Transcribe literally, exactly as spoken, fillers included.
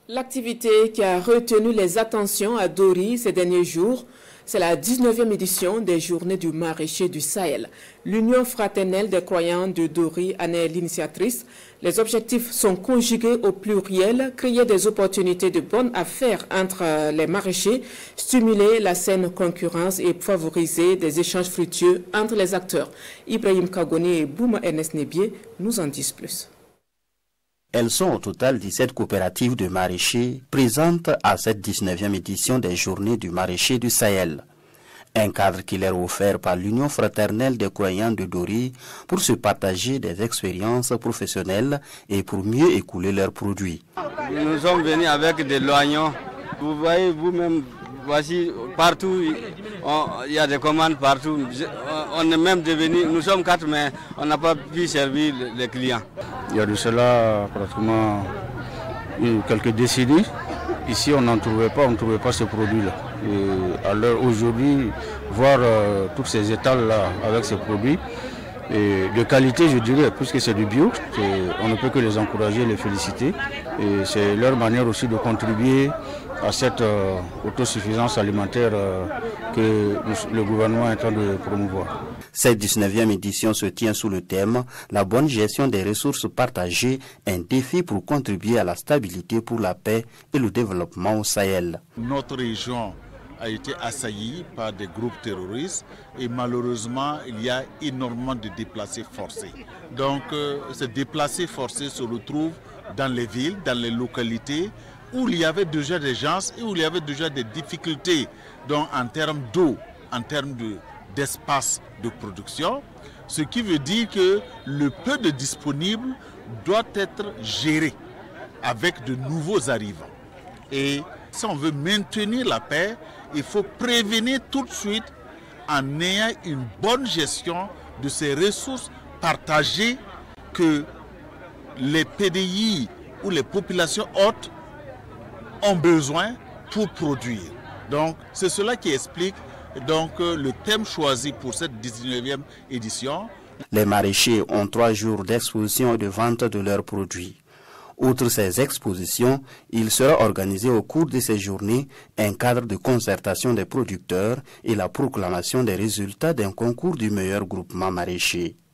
L'activité qui a retenu les attentions à Dori ces derniers jours, c'est la dix-neuvième édition des Journées du maraîcher du Sahel. L'Union fraternelle des croyants de Dori en est l'initiatrice. Les objectifs sont conjugués au pluriel, créer des opportunités de bonnes affaires entre les maraîchers, stimuler la saine concurrence et favoriser des échanges fructueux entre les acteurs. Ibrahim Kagone et Bouma Ernest Nebié nous en disent plus. Elles sont au total dix-sept coopératives de maraîchers présentes à cette dix-neuvième édition des Journées du maraîcher du Sahel. Un cadre qui leur est offert par l'Union fraternelle des croyants de Dori pour se partager des expériences professionnelles et pour mieux écouler leurs produits. Nous sommes venus avec des loignons. Vous voyez vous-même, voici partout, on, il y a des commandes partout. On est même devenu, nous sommes quatre, mais on n'a pas pu servir les clients. Il y a de cela pratiquement quelques décennies. Ici, on n'en trouvait pas, on ne trouvait pas ce produit-là. À l'heure aujourd'hui, voir euh, tous ces étals-là avec ces produits, et de qualité, je dirais, puisque c'est du bio, on ne peut que les encourager, les féliciter. Et c'est leur manière aussi de contribuer à cette euh, autosuffisance alimentaire euh, que le gouvernement est en train de promouvoir. Cette dix-neuvième édition se tient sous le thème « La bonne gestion des ressources partagées, un défi pour contribuer à la stabilité, pour la paix et le développement au Sahel ». Notre région a été assaillie par des groupes terroristes et malheureusement il y a énormément de déplacés forcés. Donc euh, ces déplacés forcés se retrouvent dans les villes, dans les localités où il y avait déjà des gens et où il y avait déjà des difficultés donc en termes d'eau, en termes de, d'espace de production, ce qui veut dire que le peu de disponible doit être géré avec de nouveaux arrivants. Et si on veut maintenir la paix, il faut prévenir tout de suite en ayant une bonne gestion de ces ressources partagées que les P D I ou les populations hautes ont besoin pour produire. Donc c'est cela qui explique donc, le thème choisi pour cette dix-neuvième édition. Les maraîchers ont trois jours d'exposition et de vente de leurs produits. Outre ces expositions, il sera organisé au cours de ces journées un cadre de concertation des producteurs et la proclamation des résultats d'un concours du meilleur groupement maraîcher.